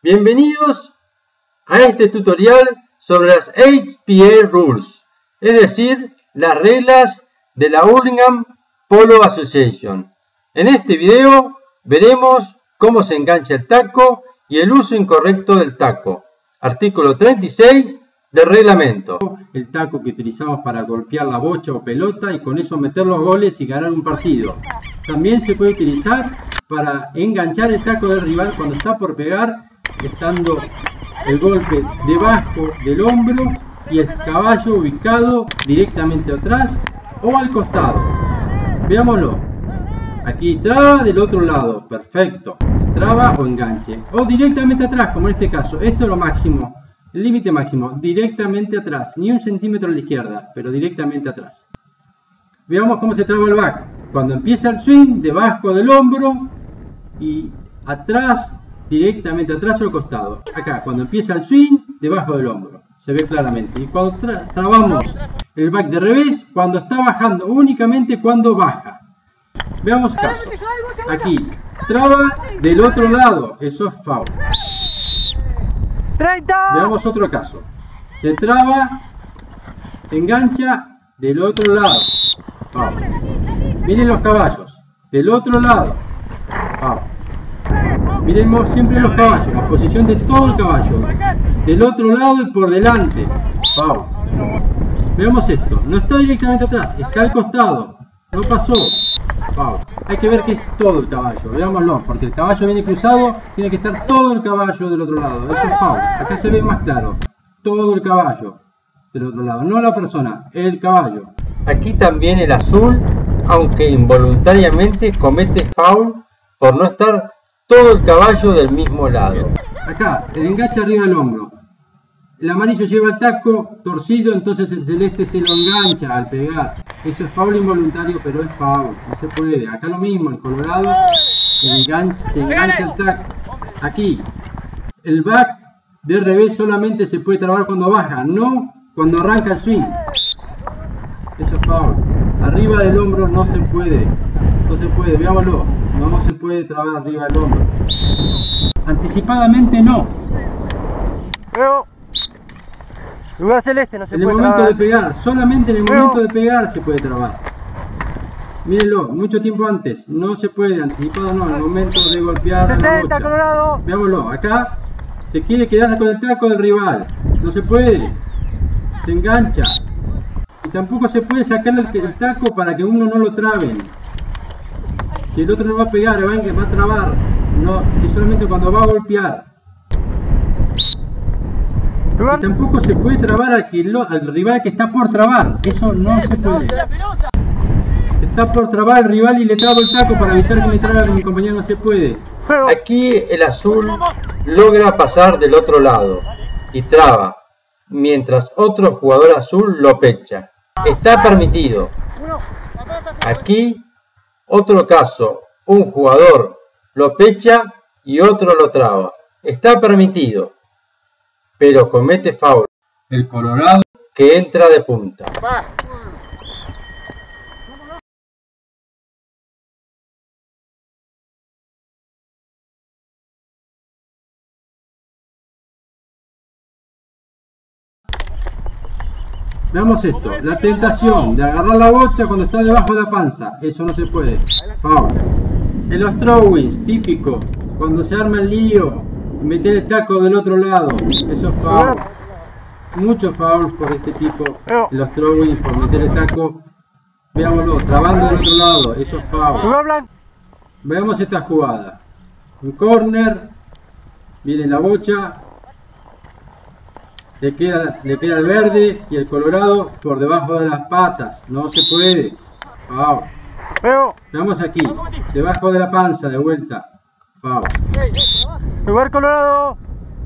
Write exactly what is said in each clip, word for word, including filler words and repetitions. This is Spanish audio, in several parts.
Bienvenidos a este tutorial sobre las H P A Rules, es decir, las reglas de la Hurlingham Polo Association. En este video veremos cómo se engancha el taco y el uso incorrecto del taco. Artículo treinta y seis del reglamento. El taco que utilizamos para golpear la bocha o pelota y con eso meter los goles y ganar un partido. También se puede utilizar para enganchar el taco del rival cuando está por pegar, estando el golpe debajo del hombro y el caballo ubicado directamente atrás o al costado. Veámoslo. Aquí traba, del otro lado, perfecto. Traba o enganche. O directamente atrás, como en este caso. Esto es lo máximo, el límite máximo. Directamente atrás, ni un centímetro a la izquierda, pero directamente atrás. Veamos cómo se traba el back. Cuando empieza el swing, debajo del hombro y atrás, directamente atrás o al costado. Acá, cuando empieza el swing, debajo del hombro. Se ve claramente. Y cuando tra trabamos el back de revés, cuando está bajando, únicamente cuando baja. Veamos casos. Aquí, traba del otro lado. Eso es foul. Veamos otro caso. Se traba, se engancha del otro lado. Foul. Miren los caballos. Del otro lado. Foul. Miremos siempre los caballos, la posición de todo el caballo. Del otro lado y por delante. Foul. Veamos esto. No está directamente atrás, está al costado. No pasó. Foul. Hay que ver que es todo el caballo. Veámoslo, porque el caballo viene cruzado, tiene que estar todo el caballo del otro lado. Eso es foul. Acá se ve más claro. Todo el caballo del otro lado. No la persona, el caballo. Aquí también el azul, aunque involuntariamente comete foul por no estar todo el caballo del mismo lado. Acá, el enganche arriba del hombro. El amarillo lleva el taco torcido, entonces el celeste se lo engancha al pegar. Eso es foul involuntario, pero es foul. No se puede. Acá lo mismo, el colorado el enganche, se engancha el taco. Aquí, el back de revés solamente se puede trabar cuando baja, no cuando arranca el swing. Eso es foul. Arriba del hombro no se puede. No se puede, veámoslo. No se puede trabar arriba del hombro. Anticipadamente no. Veo. Lugar celeste no se en puede el momento trabar. de pegar, solamente en el Veo. momento de pegar se puede trabar. Mírenlo, mucho tiempo antes. No se puede, anticipado no, en el momento de golpear la sesenta, bocha. Colorado. Veámoslo, acá se quiere quedar con el taco del rival. No se puede. Se engancha. Y tampoco se puede sacarle el, el taco para que uno no lo traben. Si el otro no va a pegar, va a, va a trabar. No, es solamente cuando va a golpear. Y tampoco se puede trabar al, que lo, al rival que está por trabar. Eso no se puede. Está por trabar el rival y le trabo el taco para evitar que me trabe con mi compañero. No se puede. Aquí el azul logra pasar del otro lado y traba, mientras otro jugador azul lo pecha. Está permitido. Aquí otro caso, un jugador lo pecha y otro lo traba. Está permitido, pero comete foul. El colorado que entra de punta. Veamos esto, la tentación de agarrar la bocha cuando está debajo de la panza, eso no se puede, foul. En los throwings, típico, cuando se arma el lío, meter el taco del otro lado, eso es foul. Muchos fouls por este tipo, en los throwings, por meter el taco, veámoslo, trabando del otro lado, eso es foul. Veamos esta jugada, un corner, viene la bocha. Le queda, le queda el verde y el colorado por debajo de las patas. No se puede. Foul. Veamos aquí. Debajo de la panza, de vuelta. Foul. Lugar colorado.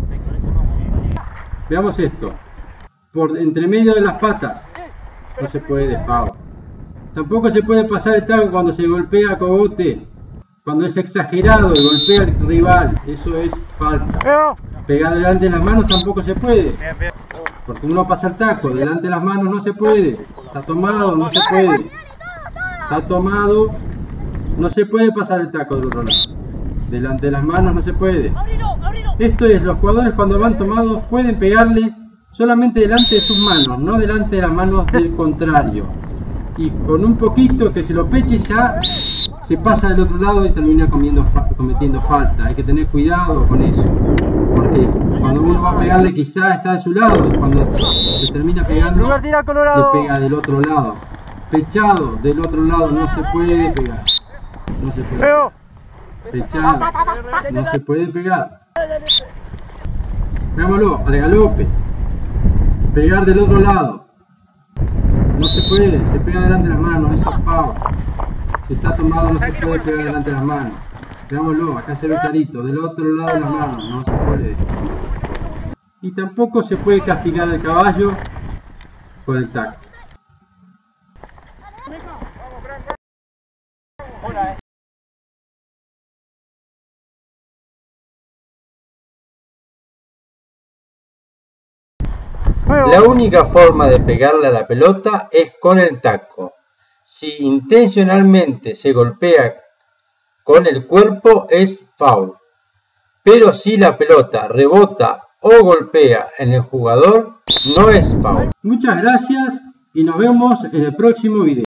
Veamos esto. Por entre medio de las patas. No se puede. Foul. Tampoco se puede pasar el taco cuando se golpea a cogote. Cuando es exagerado y golpea al rival. Eso es falta. Pegar delante de las manos tampoco se puede. Porque uno pasa el taco, delante de las manos no se puede. Está tomado, no se puede. Está tomado, no se puede pasar el taco del otro lado. Delante de las manos no se puede. Esto es, los jugadores cuando van tomados pueden pegarle solamente delante de sus manos, no delante de las manos del contrario. Y con un poquito que se lo peche ya se pasa del otro lado y termina comiendo, cometiendo falta. Hay que tener cuidado con eso, porque cuando uno va a pegarle quizá está de su lado y cuando se termina pegando le pega del otro lado. Pechado del otro lado no se puede pegar. No se puede pegar. Pechado no se puede pegar. Veámoslo, al galope. Pegar del otro lado. No se puede, se pega delante de las manos, eso es foul. Si está tomado no se puede pegar delante de las manos. Veámoslo, acá se ve clarito, del otro lado de las manos, no se puede. Y tampoco se puede castigar al caballo con el taco. La única forma de pegarle a la pelota es con el taco. Si intencionalmente se golpea con el cuerpo es foul. Pero si la pelota rebota o golpea en el jugador, no es foul. Muchas gracias y nos vemos en el próximo video.